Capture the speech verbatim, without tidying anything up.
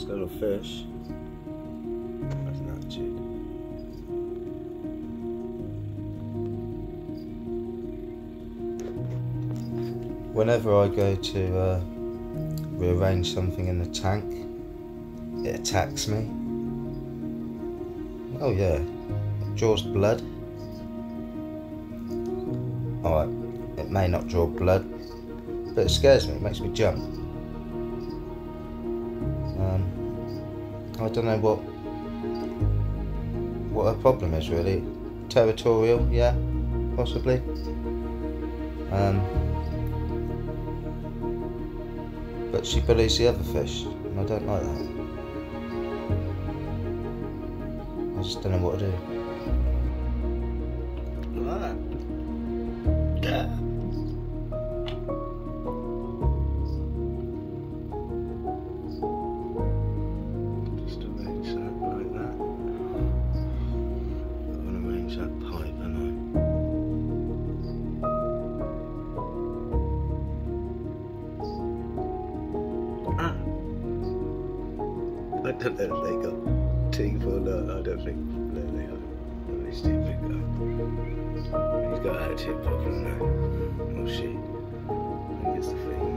Nice little fish. That's an attitude. Whenever I go to uh, rearrange something in the tank, it attacks me. Oh yeah, it draws blood. Alright, it may not draw blood, but it scares me, it makes me jump. Um, I don't know what what her problem is really. Territorial, yeah, possibly. Um, but she bullies the other fish, and I don't like that. I just don't know what to do. Like that. Yeah. Just arrange that like that. I want to arrange that pipe, don't I? Ah. I don't know if they got teeth or not. I don't think no, they are. At least he's a big guy. He's got an attitude problem now. Oh shit. I think it's the thing.